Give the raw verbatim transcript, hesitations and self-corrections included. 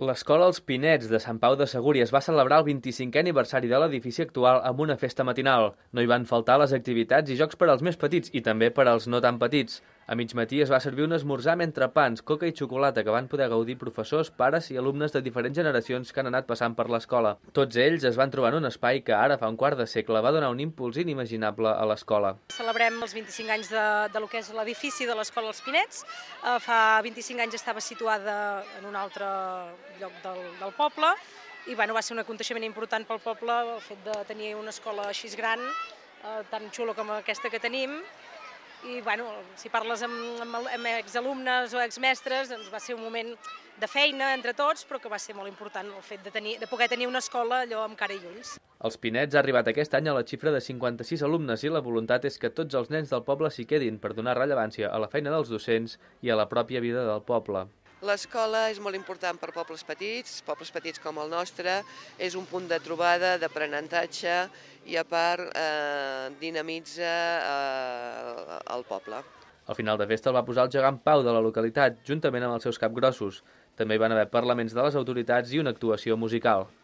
L'escola Els Pinets de Sant Pau de Segúries va celebrar el vint-i-cinquè aniversari de l'edifici actual amb una festa matinal. No hi van faltar les activitats i jocs per als més petits i també per als no tan petits. A mig matí es va servir un esmorzar amb entrepans, coca i xocolata que van poder gaudir professors, pares i alumnes de diferents generacions que han anat passant per l'escola. Tots ells es van trobar en un espai que ara fa un quart de segle va donar un impuls inimaginable a l'escola. Celebrem els vint-i-cinc anys de, de lo que és l'edifici de l'escola Els Pinets. Uh, fa vint-i-cinc anys estava situada en un altre lloc del, del poble i bueno, va ser un aconteixement important pel poble el fet de tenir una escola així gran, uh, tan xulo com aquesta que tenim. I bueno, si parles amb, amb, amb exalumnes o exmestres, doncs va ser un moment de feina entre tots, però que va ser molt important el fet de, tenir, de poder tenir una escola allò amb cara i ulls. Els Pinets ha arribat aquest any a la xifra de cinquanta-sis alumnes i la voluntat és que tots els nens del poble s'hi quedin per donar rellevància a la feina dels docents i a la pròpia vida del poble. L'escola és molt important per pobles petits, pobles petits com el nostre, és un punt de trobada, d'aprenentatge i a part eh, dinamitza eh, el poble. Al final de festa el va posar el gegant Pau de la localitat, juntament amb els seus capgrossos. També hi van haver parlaments de les autoritats i una actuació musical.